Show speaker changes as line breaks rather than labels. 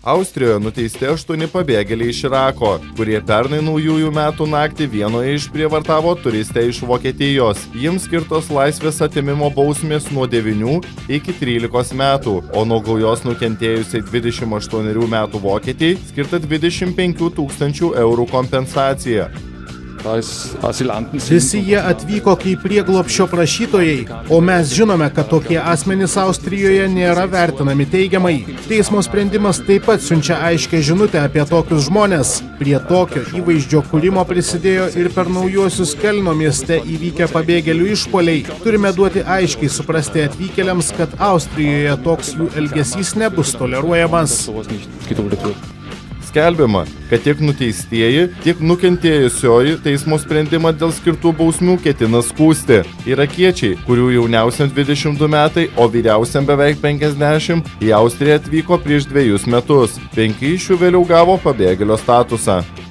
Austrijoje nuteisti 8 pabėgėliai iš Irako, kurie pernai naujųjų metų naktį vienoje išprievartavo turistę iš Vokietijos. Jiems skirtos laisvės atėmimo bausmės nuo 9 iki 13 metų, o nuo gaujos nukentėjusiai 28 metų vokietijai skirta 25 000 eurų kompensacija.
Visi jie atvyko kaip prieglobsčio prašytojai, o mes žinome, kad tokie asmenys Austrijoje nėra vertinami teigiamai. Teismo sprendimas taip pat siunčia aiškę žinutę apie tokius žmonės. Prie tokio įvaizdžio kūrimo prisidėjo ir per naujuosius Kelno mieste įvykę pabėgėlių išpuoliai. Turime duoti aiškiai suprasti atvykėliams, kad Austrijoje toks jų elgesys nebus toleruojamas.
Skelbiama, kad tiek nuteistieji, tiek nukentėjusioji teismo sprendimą dėl skirtų bausmių ketina skųsti. Irakiečiai, kurių jauniausiam 22 metai, o vyriausiam beveik 50, į Austriją atvyko prieš 2 metus. 5 iš jų vėliau gavo pabėgėlio statusą.